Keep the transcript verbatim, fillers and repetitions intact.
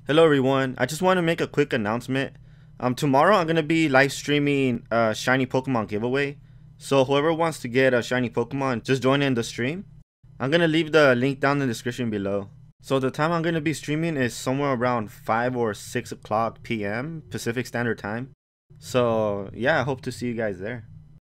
Hello everyone. I just want to make a quick announcement. Um, tomorrow I'm gonna be live streaming a shiny Pokemon giveaway. So whoever wants to get a shiny Pokemon, just join in the stream. I'm gonna leave the link down in the description below. So the time I'm gonna be streaming is somewhere around five or six o'clock p m Pacific Standard Time. So yeah, I hope to see you guys there.